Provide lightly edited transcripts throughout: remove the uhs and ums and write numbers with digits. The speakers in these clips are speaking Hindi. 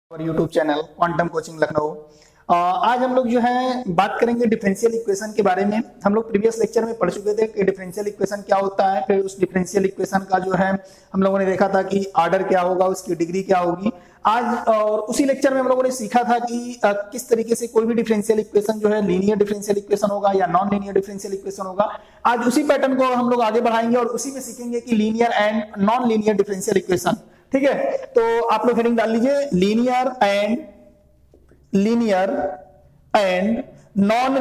और YouTube channel quantum coaching Lucknow. आज हम लोग जो है बात करेंगे डिफरेंशियल इक्वेशन के बारे में। हम लोग प्रीवियस लेक्चर में पढ़ चुके थे कि डिफरेंशियल इक्वेशन क्या होता है, फिर उस डिफरेंशियल इक्वेशन का जो है हम लोगों ने देखा था कि ऑर्डर क्या होगा, उसकी डिग्री क्या होगी। आज और उसी लेक्चर में हम लोगों ने सीखा था कि किस तरीके से कोई भी डिफरेंशियल इक्वेशन जो है लीनियर डिफरेंशियल इक्वेशन होगा या नॉन लीनियर डिफरेंशियल इक्वेशन होगा। आज उसी पैटर्न को हम लोग आगे बढ़ाएंगे और उसी में सीखेंगे कि linear and non linear differential equation. ठीक है, तो आप लोग हेडिंग डाल लीजिए linear and non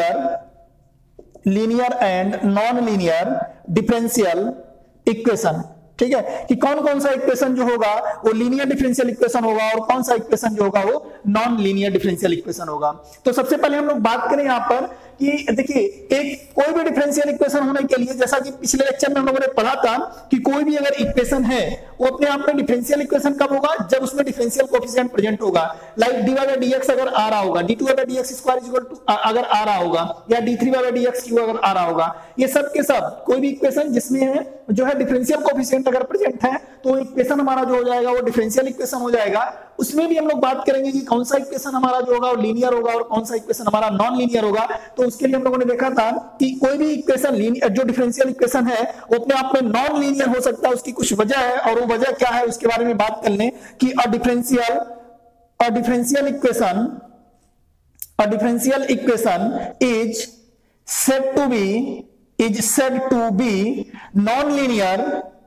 linear differential equation. ठीक है, कि कौन कौन सा इक्वेशन जो होगा वो लीनियर डिफरेंशियल इक्वेशन होगा और कौन सा इक्वेशन जो होगा वो नॉन लीनियर डिफरेंशियल इक्वेशन होगा। तो सबसे पहले हम लोग बात करें यहां पर कि देखिए एक कोई भी डिफरेंशियल इक्वेशन होने के लिए, जैसा कि पिछले लेक्चर में हम लोगों ने पढ़ा था कि कोई भी अगर इक्वेशन है वो अपने आप में डिफरेंशियल इक्वेशन कब होगा, जब उसमें डिफरेंशियल कोएफिशिएंट प्रेजेंट होगा। लाइक dy by dx अगर आ रहा होगा, d2 by dx square equal to अगर आ रहा होगा, या d3 by dx क्यू अगर आ रहा होगा, ये सब के सब कोई भी इक्वेशन जिसमें है जो है डिफरेंशियल कोएफिशिएंट अगर प्रेजेंट है तो इक्वेशन हमारा जो हो जाएगा वो डिफरेंशियल इक्वेशन हो जाएगा। उसमें भी हम लोग बात करेंगे कि कौन सा इक्वेशन हमारा जो होगा वो लीनियर होगा और कौन सा इक्वेशन हमारा नॉन लीनियर होगा। तो उसके लिए हम लोगों ने देखा था कि कोई भी इक्वेशन जो डिफरेंशियल इक्वेशन है वो अपने आप में नॉन लीनियर हो सकता है। उसकी कुछ वजह है और वो वजह क्या है उसके बारे में बात कर लें कि a differential equation is said to be non-linear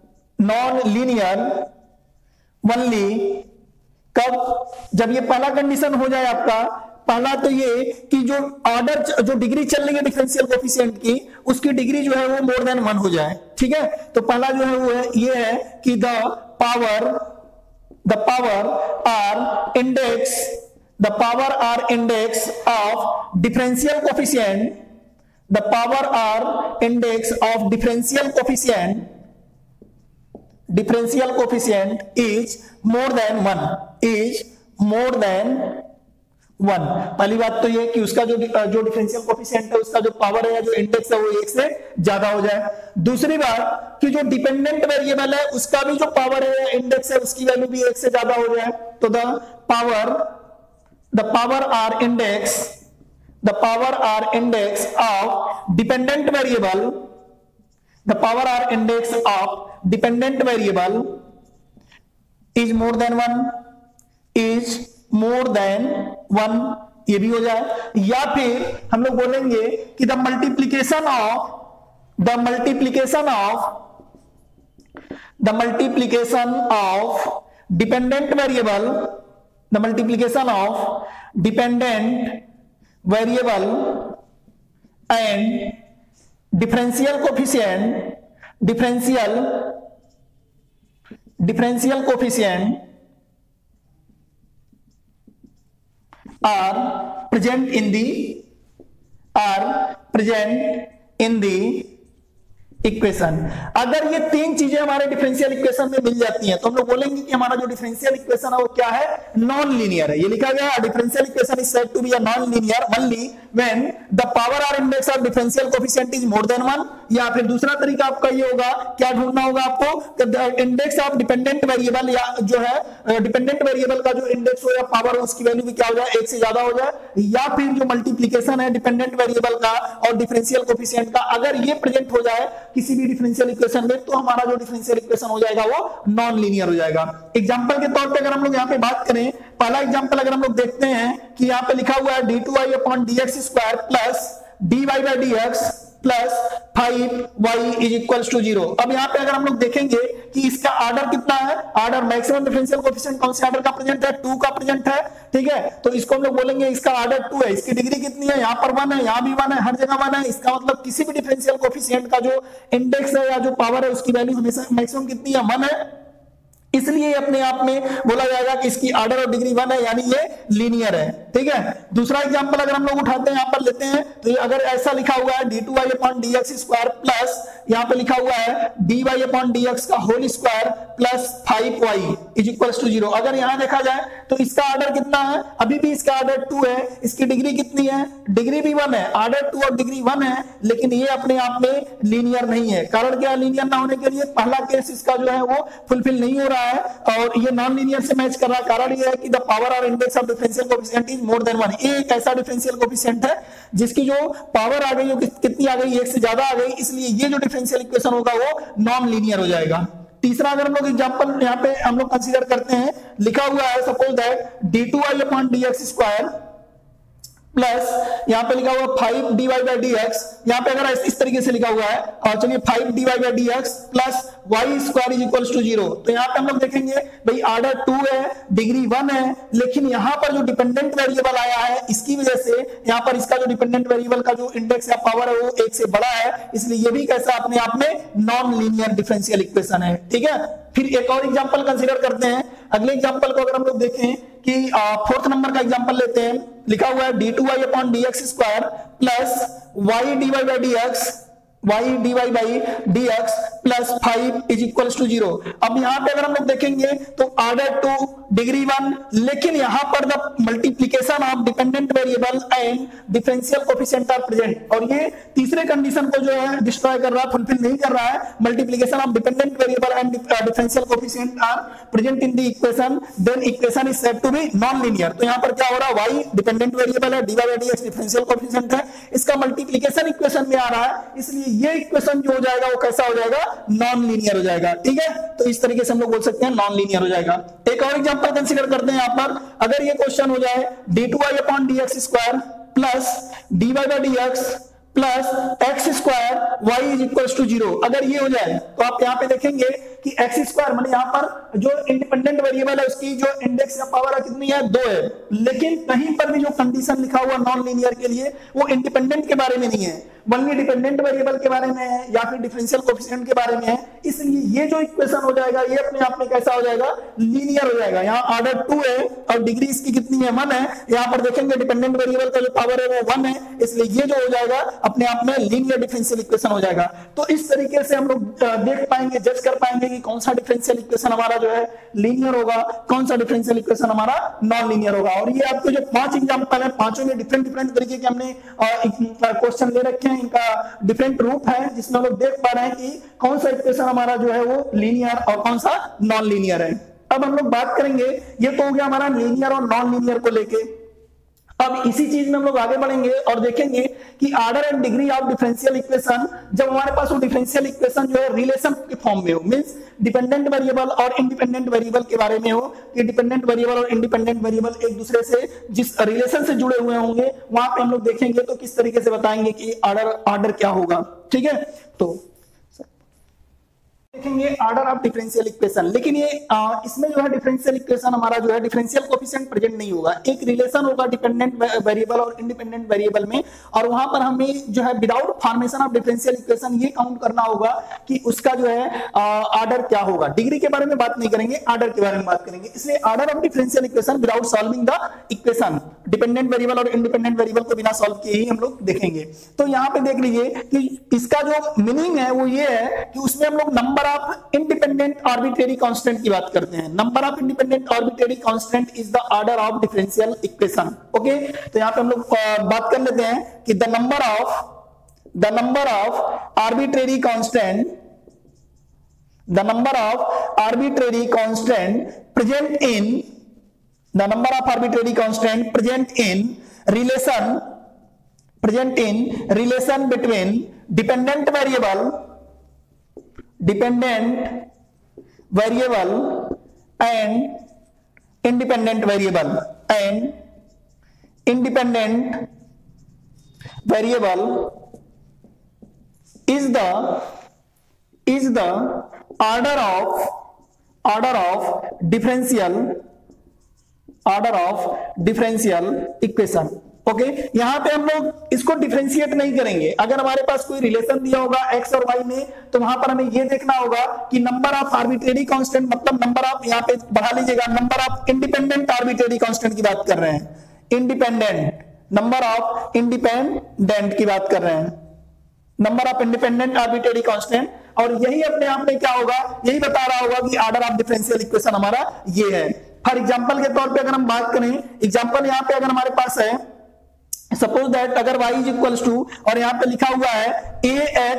only कब, जब ये पहला कंडीशन हो जाए आपका। पहला तो ये कि जो ऑर्डर जो डिग्री चल रही है डिफरेंशियल कोएफिशिएंट की, उसकी डिग्री जो है वो मोर देन 1 हो जाए। ठीक है, तो पहला जो है वो है ये है कि the power or index of differential coefficient, the power r index of differential coefficient is more than 1 पहली बात तो ये कि उसका जो डिफरेंशियल कोएफिशिएंट है उसका जो पावर है या जो इंडेक्स है वो 1 से ज्यादा हो जाए। दूसरी बात कि जो डिपेंडेंट वेरिएबल है उसका भी जो पावर है या इंडेक्स है उसकी वैल्यू भी 1 से ज्यादा हो जाए। तो the power r index of dependent variable is more than 1 ये भी हो जाए। या फिर हम लोग बोलेंगे कि the multiplication of dependent variable and differential coefficient are present in the equation. अगर ये तीन चीजें हमारे डिफरेंशियल इक्वेशन में मिल जाती हैं तो हम लोग बोलेंगे कि हमारा जो डिफरेंशियल इक्वेशन है वो क्या है, नॉन लीनियर है। ये लिखा गया है differential equation is said to be a non linear only when the power or index of differential coefficient is more than 1। या फिर दूसरा तरीका आपका ये होगा, क्या ढूंढना होगा आपको, इंडेक्स ऑफ डिपेंडेंट वेरिएबल या जो है डिपेंडेंट वेरिएबल का जो इंडेक्स हो या पावर हो उसकी वैल्यू भी क्या हो जाए 1 से ज्यादा हो जाए। या फिर जो मल्टीप्लीकेशन है डिपेंडेंट वेरिएबल का और डिफरेंशियल कोएफिशिएंट का, अगर ये प्रेजेंट हो जाए किसी भी डिफरेंशियल इक्वेशन में तो हमारा जो डिफरेंशियल इक्वेशन हो जाएगा वो नॉन लीनियर हो जाएगा। एग्जांपल के तौर पे अगर हम लोग यहाँ पे बात करें, पहला एग्जांपल अगर हम लोग देखते हैं कि यहाँ पे लिखा हुआ है d2y upon dx square plus dy by dx plus 5y is equals to 0। अब यहाँ पे अगर हम लोग देखेंगे कि इसका ऑर्डर कितना है, ऑर्डर मैक्सिमम डिफरेंशियल कोएफिशिएंट कौन से ऑर्डर का प्रेजेंट है, 2 का प्रेजेंट है। ठीक है, तो इसको हम लोग बोलेंगे इसका ऑर्डर 2 है। इसकी डिग्री कितनी है, यहाँ पर 1 है, यहाँ भी 1 है, हर जगह 1 है। इसका मतलब किसी भी डिफरेंशियल कोएफिशिएंट का जो इंडेक्स है या जो पावर है उसकी वैल्यू हमेशा मैक्सिमम कितनी है, 1 है। इसलिए अपने आप में बोला जाएगा कि इसकी ऑर्डर और डिग्री 1 है, यानी ये लीनियर है। ठीक है, दूसरा एग्जांपल अगर हम लोग उठाते हैं, यहां पर लेते हैं तो अगर ऐसा लिखा हुआ है d2y upon dx square plus यहां पे लिखा हुआ है dy अपॉन dx का whole square plus 5y is equals to 0। अगर यहां देखा जाए तो इसका ऑर्डर कितना है, अभी भी इसका ऑर्डर 2 है। इसकी डिग्री कितनी है, डिग्री भी 1 है, ऑर्डर 2 और डिग्री 1 है, लेकिन ये अपने आप में लीनियर नहीं है। कारण क्या है लीनियर ना होने के लिए, पहला केस इसका जो है वो फुलफिल नहीं हो रहा है और ये नॉन लीनियर से मैच कर रहा है। कारण ये है कि द पावर और index of differential coefficient is more than 1। ये एक ऐसा डिफरेंशियल कोएफिशिएंट है जिसकी जो पावर आ गई, कितनी आ गई, 1 से ज्यादा आ गई, इसलिए ये जो डिफरेंशियल इक्वेशन होगा वो नॉन लीनियर हो जाएगा। तीसरा अगर हम लोग एग्जांपल यहाँ पे हम लोग कंसीडर करते हैं, लिखा हुआ है suppose that d2y upon dx square plus यहाँ पे लिखा हुआ 5dy by dx। यहाँ पे अगर इस तरीके से लिखा हुआ है और चलिए 5dy by dx plus y square is equals to 0। तो यहाँ पे हम लोग देखेंगे भाई ऑर्डर 2 है, डिग्री 1 है, लेकिन यहाँ पर जो डिपेंडेंट वेरिएबल आया है इसकी वजह से यहाँ पर इसका जो डिपेंडेंट वेरिएबल का जो इंडेक्स या पावर है वो 1 से बड़ा है, इसलिए ये भी कैसा अपने आप में नॉन लीनियर डिफरेंशियल इक्वेशन है। ठीक है, फिर एक और एग्जांपल कंसीडर करते हैं। अगले एग्जांपल को अगर हम लोग देखें कि 4th नंबर का एग्जांपल लेते हैं, लिखा हुआ है d2y upon dx square plus y dy by dx, y dy by dx plus 5 is equals to 0। अब यहाँ पे अगर हम लोग देखेंगे तो ऑर्डर 2 डिग्री 1, लेकिन यहाँ पर the multiplication of dependent variable and differential coefficient are present, और ये तीसरे कंडीशन को जो है डिस्ट्रॉय कर रहा है, फुलफिल नहीं कर रहा है। Multiplication of dependent variable and differential coefficient are present in the equation, then equation is said to be non linear. तो यहाँ पर क्या हो रहा है, y डिपेंडेंट वेरिएबल है, dy by dx differential coefficient है, इसका मल्टीप्लीकेशन इक्वेशन में आ रहा है, इसलिए ये इक्वेशन जो हो जाएगा वो कैसा हो जाएगा, नॉन लीनियर हो जाएगा। ठीक है, तो इस तरीके से हम लोग बोल सकते हैं नॉन लीनियर हो जाएगा। एक और एग्जांपल कंसीडर करते हैं यहाँ पर, अगर ये क्वेश्चन हो जाए d2y upon dx square plus dy by dx plus x square y is equals to 0, अगर ये हो जाए तो आप यहाँ पे देखेंगे कि एक्स स्क्वायर मतलब यहाँ पर जो इंडिपेंडेंट वेरिएबल है उसकी जो इंडेक्स या पावर है कितनी है, 2 है, लेकिन कहीं पर भी जो कंडीशन लिखा हुआ नॉन लीनियर के लिए वो इंडिपेंडेंट के बारे में नहीं है, वनली डिपेंडेंट वेरिएबल के बारे में है या फिर डिफरेंशियल कोएफिशिएंट के बारे में है, इसलिए ये जो इक्वेशन हो जाएगा ये अपने आप में कैसा हो जाएगा, लीनियर हो जाएगा। यहाँ ऑर्डर 2 है और डिग्री इसकी कितनी है, 1 है, यहाँ पर देखेंगे डिपेंडेंट वेरिएबल का जो पावर है वो 1 है, इसलिए ये जो हो जाएगा अपने आप में लीनियर डिफरेंशियल इक्वेशन हो जाएगा। तो इस तरीके से हम लोग देख पाएंगे, जज कर पाएंगे कि कौन सा डिफरेंशियल इक्वेशन हमारा जो है लीनियर होगा, कौन सा डिफरेंशियल इक्वेशन हमारा नॉन लीनियर होगा। और ये आपको जो 5 एग्जांपल है, पांचों में डिफरेंट तरीके के हमने क्वेश्चन ले रखे हैं, इनका डिफरेंट रूप है जिसमें हम लोग देख पा रहे हैं कि कौन सा इक्वेशन हमारा जो है वो लीनियर और कौन सा नॉन लीनियर है। अब हम लोग बात करेंगे, ये तो हो गया हमारा लीनियर और नॉन लीनियर को लेके। अब इसी चीज में हम लोग आगे बढ़ेंगे और देखेंगे कि order and degree of differential equation, जब हमारे पास वो डिफरेंशियल इक्वेशन जो है रिलेशन के फॉर्म में हो, मींस डिपेंडेंट वेरिएबल और इंडिपेंडेंट वेरिएबल के बारे में हो, कि डिपेंडेंट वेरिएबल और इंडिपेंडेंट वेरिएबल एक दूसरे से जिस रिलेशन से जुड़े हुए होंगे वहां पे हम लोग देखेंगे तो किस तरीके से बताएंगे कि ऑर्डर क्या होगा। ठीक है, तो देखेंगे ऑर्डर ऑफ डिफरेंशियल इक्वेशन, लेकिन ये इसमें जो है डिफरेंशियल इक्वेशन हमारा जो है डिफरेंशियल कोएफिशिएंट प्रेजेंट नहीं होगा, एक रिलेशन होगा डिपेंडेंट वेरिएबल और इंडिपेंडेंट वेरिएबल में, और वहां पर हमें जो है without formation of differential equation ये काउंट करना होगा कि उसका जो है ऑर्डर क्या होगा। डिग्री के बारे में बात नहीं करेंगे, ऑर्डर के बारे में बात करेंगे। इसलिए order of differential equation without solving the equation, dependent variable और इंडिपेंडेंट वेरिएबल को बिना सॉल्व किए ही हम लोग देखेंगे। तो यहाँ पे देख लीजिए कि इसका जो मीनिंग है वो ये है कि उसमें हम लोग number of independent arbitrary constant की बात करते हैं। Number of independent arbitrary constant is the order of differential equation. Okay, तो यहां पे हम लोग बात कर लेते हैं कि the number of arbitrary constant, the number of arbitrary constant present in, the number of arbitrary constant present in relation between dependent variable and independent variable is the order of differential equation। Okay, यहां पे हम लोग इसको डिफरेंशिएट नहीं करेंगे। अगर हमारे पास कोई रिलेशन दिया होगा एक्स और वाई में, तो वहां पर हमें ये देखना होगा कि नंबर ऑफ आर्बिट्रेरी कांस्टेंट, मतलब नंबर ऑफ, यहां पे बढ़ा लीजिएगा, number of independent arbitrary constant की बात कर रहे हैं, इंडिपेंडेंट, नंबर ऑफ इंडिपेंडेंट की बात कर रहे हैं, number of independent arbitrary constant, और यही अपने आप में क्या होगा, यही बता रहा होगा कि ऑर्डर ऑफ डिफरेंशियल इक्वेशन हमारा ये है। फॉर एग्जांपल के तौर पे अगर हम बात करें, एग्जांपल यहां पे अगर हमारे पास है, सपोज दैट अगर y इज इक्वल्स टू, और यहां पे लिखा हुआ है ax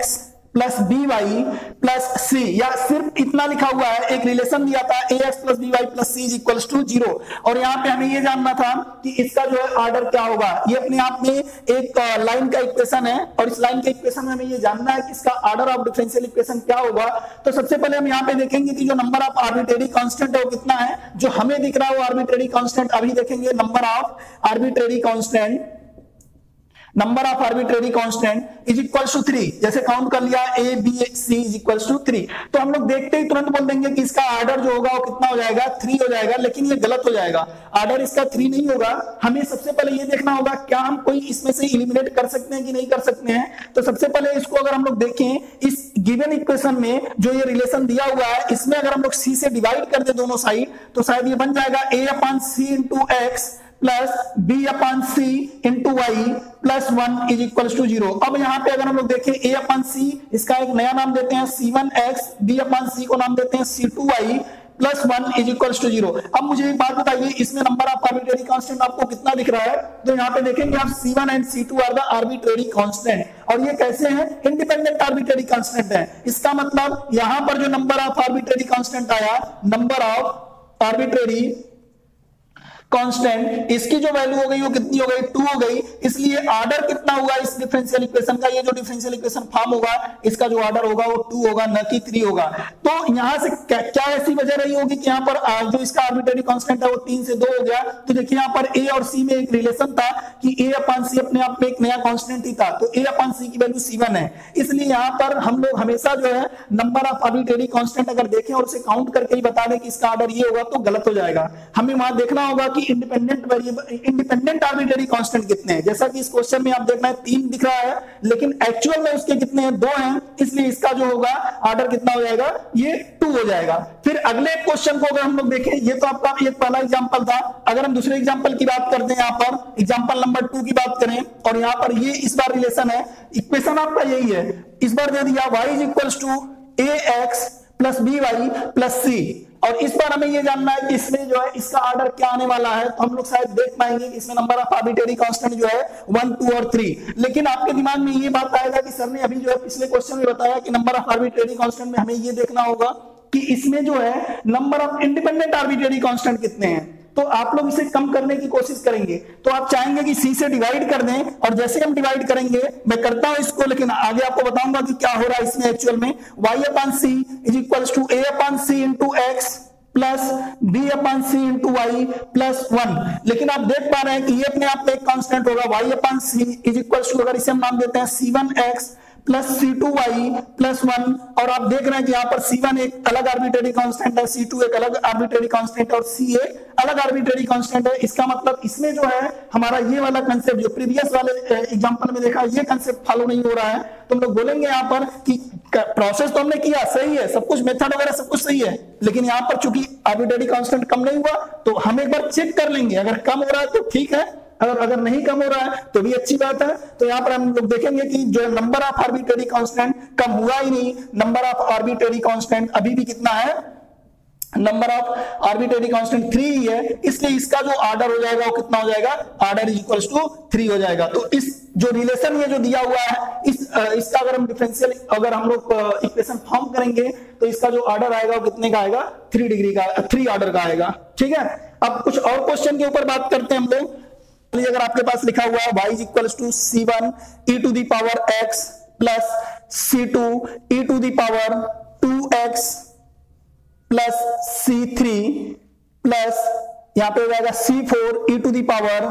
plus b y plus c, या सिर्फ इतना लिखा हुआ है, एक रिलेशन दिया था a x plus b y plus c is equals to 0, और यहाँ पे हमें ये जानना था कि इसका जो है ऑर्डर क्या होगा। ये अपने आप में एक लाइन का इक्वेशन है, और इस लाइन के इक्वेशन में हमें ये जानना है कि इसका ऑर्डर ऑफ डिफरेंशियल इक्वेशन क्या होगा। तो सबसे पहले हम यहाँ पे देखेंगे कि जो नंबर ऑफ आर्बिट्रेरी कांस्टेंट है वो कितना है। जो हमें दिख रहा है वो आर्बिट्रेरी कांस्टेंट, अभी देखेंगे number of arbitrary constant, number of arbitrary constant is equals to 3। जैसे काउंट कर लिया a b c is equals to 3, तो हम लोग देखते ही तुरंत बोल देंगे कि इसका ऑर्डर जो होगा वो कितना हो जाएगा, 3 हो जाएगा। लेकिन ये गलत हो जाएगा, ऑर्डर इसका 3 नहीं होगा। हमें सबसे पहले ये देखना होगा क्या हम कोई इसमें से एलिमिनेट कर सकते हैं कि नहीं कर सकते हैं। तो सबसे पहले इसको अगर हम लोग देखें, इस गिवन इक्वेशन में जो ये रिलेशन दिया हुआ है, इसमें अगर हम लोग सी से डिवाइड कर दे दोनों साइड, तो शायद ये बन जाएगा a upon c into x plus b upon c into y plus 1 is equals to 0। अब यहाँ पे अगर हम लोग देखें ए अपॉन सी, इसका एक नया नाम देते हैं C1x, बी अपॉन सी को नाम देते हैं C2y plus 1 is equals to 0। अब मुझे एक बात बताइए, इसमें नंबर ऑफ आर्बिट्रेरी कांस्टेंट आपको कितना दिख रहा है। तो यहाँ पे देखेंगे आप C1 and C2 are the arbitrary constant, और ये कैसे हैं, इंडिपेंडेंट आर्बिट्रेरी कांस्टेंट है। इसका मतलब यहाँ पर जो नंबर ऑफ आर्बिट्रेरी कांस्टेंट आया, नंबर ऑफ आर्बिट्रेरी कांस्टेंट, इसकी जो वैल्यू हो गई वो कितनी हो गई, 2 हो गई। इसलिए ऑर्डर कितना हुआ इस डिफरेंशियल इक्वेशन का, ये जो डिफरेंशियल इक्वेशन फॉर्म होगा इसका जो ऑर्डर होगा वो 2 होगा, न कि 3 होगा। तो यहां से क्या ऐसी वजह रही होगी कि यहाँ पर जो इसका आर्बिट्रेरी कांस्टेंट है वो 3 से 2 हो गया। तो देखिए यहाँ पर ए और सी में एक रिलेशन था कि ए अपॉन सी अपने आप में एक नया कांस्टेंट ही था, तो ए अपॉन सी की वैल्यू C1 है। इसलिए यहाँ पर हम लोग हमेशा जो है नंबर ऑफ आर्बिट्रेरी कांस्टेंट अगर देखें और उसे काउंट करके ही बता दें कि इसका ऑर्डर ये होगा तो गलत हो जाएगा। हमें वहां देखना होगा independent variable, independent arbitrary constant कितने हैं। जैसा कि इस क्वेश्चन में आप देखना है 3 दिख रहा है, लेकिन एक्चुअल में उसके कितने हैं, 2 हैं। इसलिए इसका जो होगा ऑर्डर कितना हो जाएगा, ये 2 हो जाएगा। फिर अगले क्वेश्चन को अगर हम लोग देखें, ये तो आपका एक पहला एग्जांपल था। अगर हम दूसरे एग्जांपल की बात करते हैं, यहाँ पर एग्जांपल नंबर 2 की बात करें, और यहाँ पर ये इस बार रिलेशन है, इक्वेशन आपका यही है। इस बार दे दिया y is equals to ax plus b y plus c, और इस बार हमें ये जानना है कि इसमें जो है इसका ऑर्डर क्या आने वाला है। तो हम लोग शायद देख पाएंगे कि इसमें नंबर ऑफ आर्बिट्रेरी कांस्टेंट जो है 1, 2 और 3। लेकिन आपके दिमाग में ये बात आएगा कि सर ने अभी जो है पिछले क्वेश्चन में बताया कि नंबर ऑफ आर्बिट्रेरी कांस्टेंट में हमें ये देखना होगा कि इसमें जो है number of independent arbitrary constant कितने हैं। तो आप लोग इसे कम करने की कोशिश करेंगे, तो आप चाहेंगे कि सी से डिवाइड कर दें, और जैसे हम डिवाइड करेंगे, मैं करता हूं इसको, लेकिन आगे आपको बताऊंगा कि क्या हो रहा है इसमें एक्चुअल में। y upon c is equals to a upon c into x plus b upon c into y plus 1। लेकिन आप देख पा रहे हैं कि ये अपने आप में एक कांस्टेंट होगा, y upon c is equals to, अगर इसे हम नाम देते हैं C1x प्लस C2y प्लस 1, और आप देख रहे हैं कि यहाँ पर C1 एक अलग आर्बिट्रेरी कांस्टेंट है, C2 एक अलग आर्बिट्रेरी कांस्टेंट है, और C एक अलग आर्बिट्रेरी कांस्टेंट है। इसका मतलब इसमें जो है हमारा ये वाला कंसेप्ट जो प्रीवियस वाले एग्जांपल में देखा, ये कंसेप्ट फॉलो नहीं हो रहा है। तो हम लोग बोलेंगे यहाँ पर कि प्रोसेस तो हमने किया, सही है, सब कुछ मेथड वगैरह सब कुछ सही है, लेकिन यहाँ पर चूंकि आर्बिट्रेरी कांस्टेंट कम नहीं हुआ, तो हम एक बार चेक कर लेंगे। अगर कम हो रहा है तो ठीक है, अगर नहीं कम हो रहा है तो भी अच्छी बात है। तो यहाँ पर हम लोग देखेंगे कि जो नंबर ऑफ आर्बिट्रेरी कांस्टेंट कम हुआ ही नहीं, नंबर ऑफ आर्बिट्रेरी कांस्टेंट अभी भी कितना है, नंबर ऑफ आर्बिट्रेरी कांस्टेंट 3 ही है। इसलिए इसका जो ऑर्डर हो जाएगा वो कितना हो जाएगा, ऑर्डर इज इक्वल्स टू 3 हो जाएगा। तो इस जो रिलेशन ये जो दिया हुआ है, इसका अगर हम डिफरेंशियल अगर हम लोग इक्वेशन फॉर्म करेंगे, तो इसका जो ऑर्डर आएगा वो कितने का आएगा, 3 डिग्री का, 3 ऑर्डर का आएगा। ठीक है, अब कुछ और क्वेश्चन के ऊपर बात करते हैं हम लोग। अगर आपके पास लिखा हुआ है y is equals to C1 e to the power x plus C2 e to the power 2x plus C3 plus यहां पे हो जाएगा C4 e to the power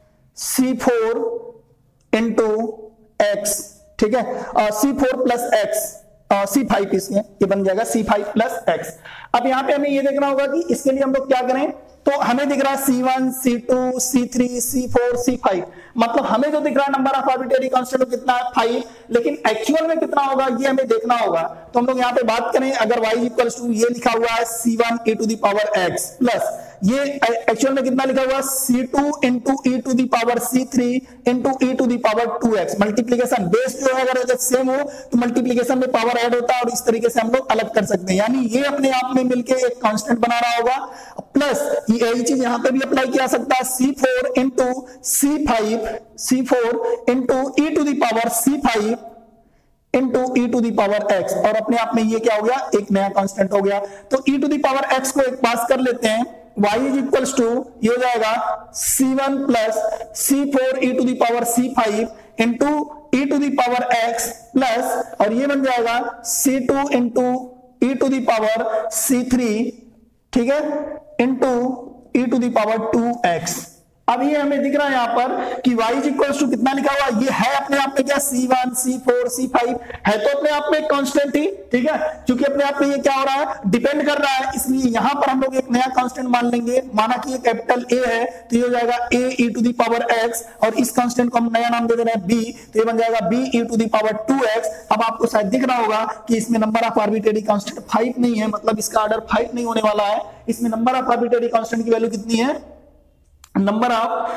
C4 into x, ठीक है, C4 प्लस x, C5 इसमें ये बन जाएगा C5 प्लस x। अब यहां पे हमें ये देखना होगा कि इसके लिए हम लोग क्या करें। तो हमें दिख रहा है C1, C2, C3, C4, C5, मतलब हमें जो दिख रहा है नंबर ऑफ आर्बिट्रेरी कांस्टेंट कितना है, 5, लेकिन एक्चुअल में कितना होगा ये हमें देखना होगा। तो हम लोग यहाँ पे बात करें, अगर y इक्वल्स टू ये लिखा हुआ है C1 e to the power x plus ये एक्चुअल में कितना लिखा हुआ है C2 into e to the power C3 into e to the power 2x, multiplication base जो है अगर सेम हो तो मल्टीप्लीकेशन में पावर ऐड होता है, और इस तरीके से हम लोग अलग कर सकते हैं। यानी ये अपने आप में मिलकर एक कांस्टेंट बना रहा होगा, प्लस यही चीज यहां पे भी अप्लाई किया सकता है, C4 into C5, C4 into e to the power C5 into e to the power x, और अपने आप में ये क्या हो गया, एक नया कांस्टेंट हो गया। तो e to the power x को एक पास कर लेते हैं, y इज इक्वल्स टू ये हो जाएगा c1 plus c4 e to the power c5 into e to the power x plus, और ये बन जाएगा c2 into e to the power c3, ठीक है, into e to the power 2x। अब ये हमें दिख रहा है यहां पर कि y इज इक्वल्स टू कितना लिखा हुआ, ये है अपने आप में क्या c1 c4 c5 है, तो अपने आप में एक कांस्टेंट ही, ठीक है, क्योंकि अपने आप में ये क्या हो रहा है, डिपेंड कर रहा है, इसलिए यहां पर हम लोग एक नया कांस्टेंट मान लेंगे। माना कि ये कैपिटल A है, तो ये हो जाएगा a e to the power x, और इस कांस्टेंट को हम नया नाम दे दे रहे हैं b, तो ये बन जाएगा b e to the power 2x। अब आपको शायद दिख रहा होगा कि इसमें नंबर ऑफ आर्बिट्रेरी कांस्टेंट 5 नहीं है, मतलब इसका ऑर्डर 5 नहीं होने वाला है। इसमें नंबर ऑफ आर्बिट्रेरी कांस्टेंट की वैल्यू कितनी है, नंबर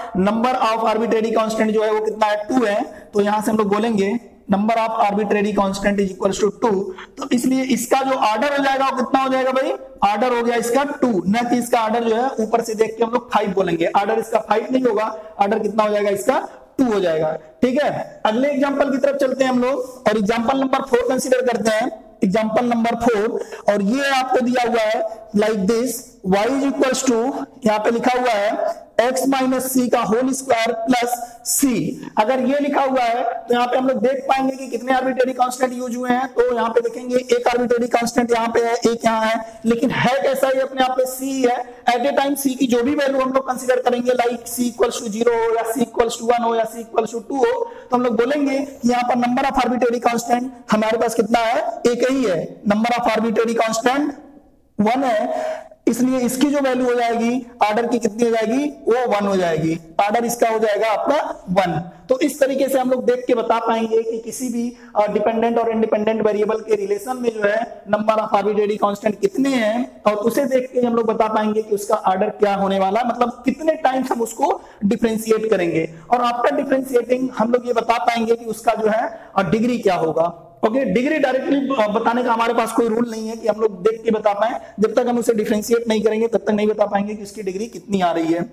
ऑफ आर्बिट्रेरी कांस्टेंट जो है वो कितना है, 2 है। तो यहां से हम लोग बोलेंगे number of arbitrary constant is equals to 2, तो इसलिए इसका जो ऑर्डर हो जाएगा वो कितना हो जाएगा भाई, ऑर्डर हो गया इसका 2, न कि इसका ऑर्डर जो है ऊपर से देख के हम लोग 5 बोलेंगे, ऑर्डर इसका 5 नहीं होगा, ऑर्डर कितना हो जाएगा इसका 2 हो जाएगा, ठीक है। अगले एग्जांपल की तरफ चलते हैं हम लोग, और एग्जांपल नंबर 4 कंसीडर करते हैं। एग्जांपल नंबर 4, और ये आपको दिया हुआ है like this, y is equals to यहाँ पे लिखा हुआ है x माइनस सी का होल स्क्वायर प्लस c। अगर ये लिखा हुआ है तो यहाँ पे हम लोग देख पाएंगे कि कितने आर्बिट्रेरी कांस्टेंट यूज हुए हैं। तो यहाँ पे देखेंगे एक आर्बिट्रेरी कांस्टेंट यहाँ पे है, एक यहाँ है, लेकिन है कैसा, ये अपने आप में c है। एट ए टाइम c की जो भी वैल्यू हम लोग कंसीडर करेंगे, लाइक c इक्वल्स टू 0 हो या c इक्वल्स टू 1 हो या c इक्वल्स टू 2 हो, तो हम लोग बोलेंगे कि यहाँ पर नंबर ऑफ आर्बिट्रेरी कांस्टेंट हमारे पास कितना है, एक ही है, नंबर ऑफ आर्बिट्रेरी कांस्टेंट 1 है, इसलिए इसकी जो वैल्यू हो जाएगी ऑर्डर की कितनी हो जाएगी, वो 1 हो जाएगी, ऑर्डर इसका हो जाएगा आपका 1। तो इस तरीके से हम लोग देख के बता पाएंगे कि किसी भी डिपेंडेंट और इंडिपेंडेंट वेरिएबल के रिलेशन में जो है नंबर ऑफ आर्बिट्रेरी कांस्टेंट कितने हैं, और उसे देख के हम लोग बता पाएंगे कि उसका ऑर्डर क्या होने वाला, मतलब कितने टाइम्स हम उसको डिफरेंशिएट करेंगे, और आफ्टर डिफरेंशिएटिंग हम लोग ये बता पाएंगे कि उसका जो है डिग्री क्या होगा। ओके, डिग्री डायरेक्टली बताने का हमारे पास कोई रूल नहीं है कि हम लोग देख के बता पाए, जब तक हम उसे डिफरेंशिएट नहीं करेंगे तब तक नहीं बता पाएंगे कि उसकी डिग्री कितनी आ रही है।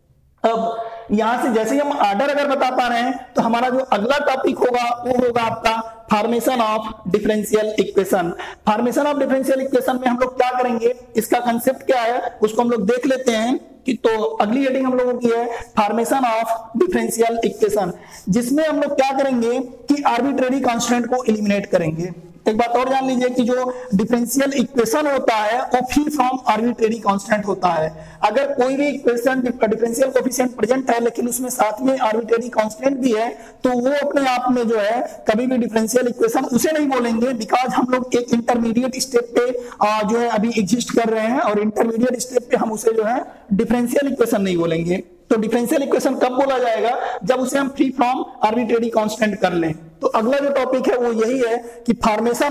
अब यहां से जैसे ही हम ऑर्डर अगर बता पा रहे हैं, तो हमारा जो अगला टॉपिक होगा वो होगा आपका formation of differential equation. Formation of differential equation में हम लोग क्या करेंगे, इसका कंसेप्ट क्या है उसको हम लोग देख लेते हैं। कि तो अगली हेडिंग हम लोगों की है फॉर्मेशन ऑफ डिफरेंशियल इक्वेशन, जिसमें हम लोग क्या करेंगे कि आर्बिट्रेरी कांस्टेंट को एलिमिनेट करेंगे। एक बात और जान लीजिए कि जो डिफरेंशियल इक्वेशन होता है वो फ्री फ्रॉम आर्बिट्रेरी कांस्टेंट होता है। अगर कोई भी इक्वेशन डिफरेंशियल कोएफिशिएंट प्रेजेंट है लेकिन उसमें साथ में आर्बिट्रेरी कांस्टेंट भी है, तो वो अपने आप में जो है कभी भी डिफरेंशियल इक्वेशन उसे नहीं बोलेंगे, बिकॉज हम लोग एक इंटरमीडिएट स्टेप पे जो है अभी एग्जिस्ट कर रहे हैं, और इंटरमीडिएट स्टेप पे हम उसे जो है डिफरेंशियल इक्वेशन नहीं बोलेंगे। तो डिफरेंशियल इक्वेशन कब बोला जाएगा, जब उसे हम फ्री फ्रॉम आर्बिट्रेरी कांस्टेंट कर लें। तो अगला जो टॉपिक है वो यही है कि formation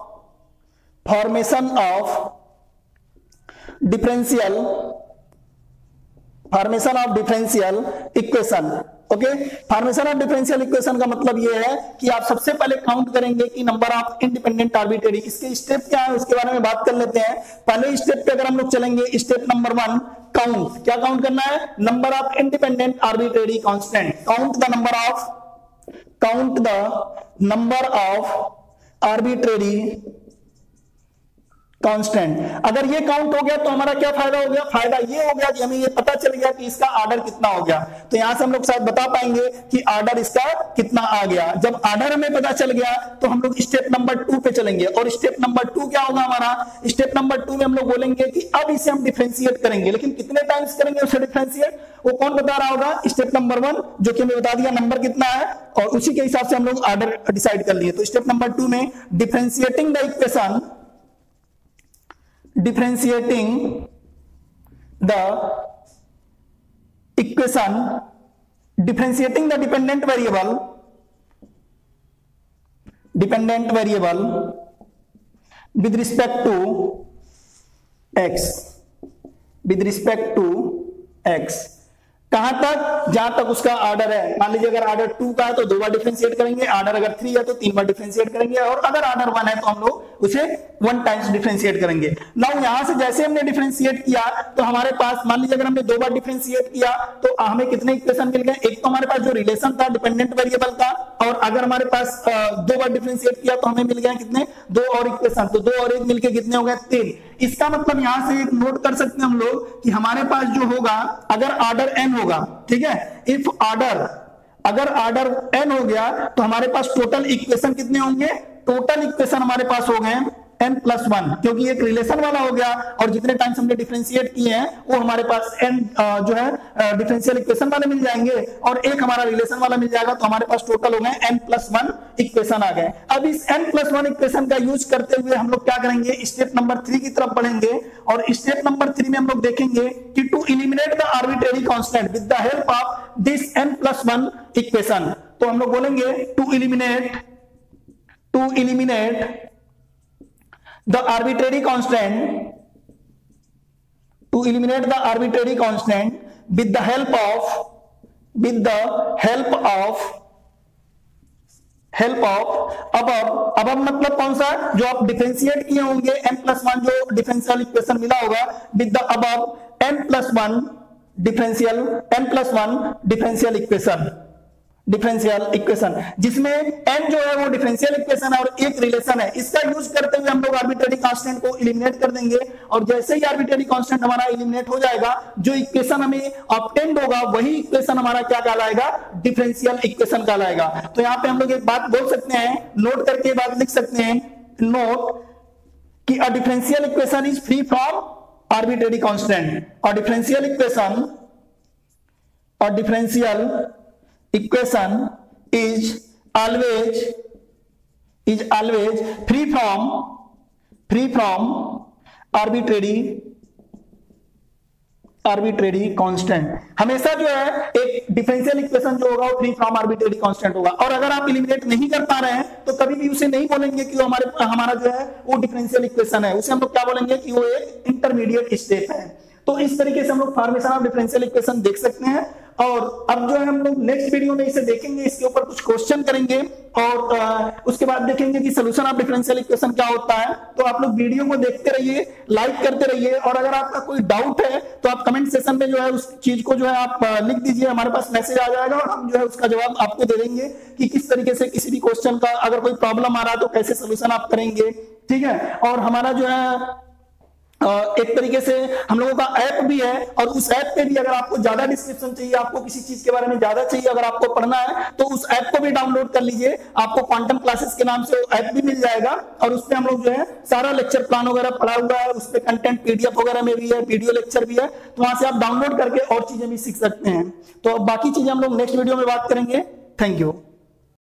of differential equation. Okay, formation of differential equation का मतलब ये है कि आप सबसे पहले काउंट करेंगे कि नंबर ऑफ इंडिपेंडेंट आर्बिट्रेरी, इसके स्टेप क्या है उसके बारे में बात कर लेते हैं। पहले स्टेप पे अगर हम लोग चलेंगे, स्टेप नंबर 1 काउंट, क्या काउंट करना है, number of independent arbitrary constant. Count the number of arbitrary constant. अगर ये काउंट हो गया तो हमारा क्या फायदा हो गया, फायदा ये हो गया कि हमें ये पता चल गया कि इसका ऑर्डर कितना हो गया। तो यहां से हम लोग शायद बता पाएंगे कि ऑर्डर इसका कितना आ गया। जब ऑर्डर हमें पता चल गया तो हम लोग स्टेप नंबर 2 पे चलेंगे, और स्टेप नंबर 2 क्या होगा हमारा, स्टेप नंबर 2 में हम लोग बोलेंगे कि अब इसे हम डिफरेंशिएट करेंगे, लेकिन कितने टाइम्स करेंगे उसे डिफरेंशिएट, वो कौन बता रहा होगा, स्टेप नंबर 1 जो कि हमें बता दिया नंबर कितना है, और उसी के हिसाब से हम लोग ऑर्डर डिसाइड कर लिए। तो स्टेप नंबर 2 में differentiating the equation, differentiating the equation, differentiating the dependent variable with respect to x, कहां तक, जहां तक उसका ऑर्डर है। मान लीजिए अगर ऑर्डर 2 का है तो 2 बार डिफरेंशिएट करेंगे, ऑर्डर अगर 3 है तो 3 बार डिफरेंशिएट करेंगे, और अगर ऑर्डर 1 है तो हम लोग उसे 1 टाइम्स डिफरेंशिएट करेंगे। नाउ यहां से जैसे हमने डिफरेंशिएट किया तो हमारे पास मान लीजिए अगर हमने 2 बार डिफरेंशिएट किया तो हमें कितने इक्वेशन मिल गए। एक तो हमारे पास जो रिलेशन था डिपेंडेंट वेरिएबल का, और अगर हमारे पास 2 बार डिफरेंशिएट किया तो हमें मिल गया कितने, 2 और इक्वेशन। तो 2 और 1 मिलके कितने हो गए, 3। इसका मतलब यहां से एक नोट कर सकते हैं हम लोग कि हमारे पास जो होगा, अगर ऑर्डर n होगा, ठीक है, इफ ऑर्डर, अगर ऑर्डर n हो गया तो हमारे पास टोटल इक्वेशन कितने होंगे, टोटल इक्वेशन हमारे पास हो गए n+1, क्योंकि एक रिलेशन वाला हो गया और जितने टाइम्स हमने डिफरेंशिएट किए हैं वो हमारे पास n जो है डिफरेंशियल इक्वेशन वाले मिल जाएंगे, और एक हमारा रिलेशन वाला मिल जाएगा, तो हमारे पास टोटल हो गए n+1 इक्वेशन आ गए। अब इस n+1 इक्वेशन का यूज करते हुए हम लोग क्या करेंगे, स्टेप नंबर 3 की तरफ बढ़ेंगे, और स्टेप नंबर 3 में हम लोग देखेंगे कि to eliminate the arbitrary constant with the help of this n+1 equation. तो हम लोग बोलेंगे to eliminate the arbitrary constant, to eliminate the arbitrary constant with the help of above मतलब कौन सा, जो आप डिफरेंशिएट किए होंगे n+1 जो डिफरेंशियल इक्वेशन मिला होगा, with the above n+1 differential equation, जिसमें n जो है वो डिफरेंशियल इक्वेशन है और एक रिलेशन है। इसका यूज करते हुए हम लोग आर्बिट्रेरी कांस्टेंट को एलिमिनेट कर देंगे, और जैसे ही आर्बिट्रेरी कांस्टेंट हमारा एलिमिनेट हो जाएगा, जो इक्वेशन हमें ऑब्टेन्ड होगा वही इक्वेशन हमारा क्या कहलाएगा, डिफरेंशियल इक्वेशन कहलाएगा। तो यहाँ पे हम लोग एक बात बोल सकते हैं, नोट करके बात लिख सकते हैं, नोट कि a differential equation is free from arbitrary constant, और differential equation is always free from arbitrary constant। हमेशा जो है एक डिफरेंशियल इक्वेशन जो होगा वो फ्री फ्रॉम आर्बिट्रेरी कांस्टेंट होगा, और अगर आप एलिमिनेट नहीं कर पा रहे हैं तो कभी भी उसे नहीं बोलेंगे कि वो हमारा जो है वो डिफरेंशियल इक्वेशन है, उसे हम लोग क्या बोलेंगे कि वो एक इंटरमीडिएट स्टेप है। तो इस तरीके से हम लोग फॉर्मेशन ऑफ डिफरेंशियल इक्वेशन देख सकते हैं, और अब जो है हम लोग नेक्स्ट वीडियो में इसे देखेंगे, इसके ऊपर कुछ क्वेश्चन करेंगे, और उसके बाद देखेंगे कि सोल्यूशन ऑफ डिफरेंशियल इक्वेशन क्या होता है। तो आप लोग वीडियो को देखते रहिए, लाइक करते रहिए, और अगर आपका कोई डाउट है तो आप कमेंट सेक्शन में जो है उस चीज को जो है आप लिख दीजिए, हमारे पास मैसेज आ जाएगा और हम जो है उसका जवाब आपको दे देंगे कि किस तरीके से किसी भी क्वेश्चन का अगर कोई प्रॉब्लम आ रहा है तो कैसे सोल्यूशन आप करेंगे, ठीक है। और हमारा जो है एक तरीके से हम लोगों का ऐप भी है, और उस ऐप पे भी अगर आपको ज्यादा डिस्क्रिप्शन चाहिए, आपको किसी चीज के बारे में ज्यादा चाहिए, अगर आपको पढ़ना है तो उस ऐप को भी डाउनलोड कर लीजिए, आपको क्वांटम क्लासेस के नाम से ऐप भी मिल जाएगा, और उस पे हम लोग जो है सारा लेक्चर प्लान वगैरह पढ़ा हुआ है, उस पे कंटेंट पीडीएफ वगैरह में भी है, वीडियो लेक्चर भी है, तो वहां से आप डाउनलोड करके और चीजें भी सीख सकते हैं। तो बाकी चीजें हम लोग नेक्स्ट वीडियो में बात करेंगे। Thank you.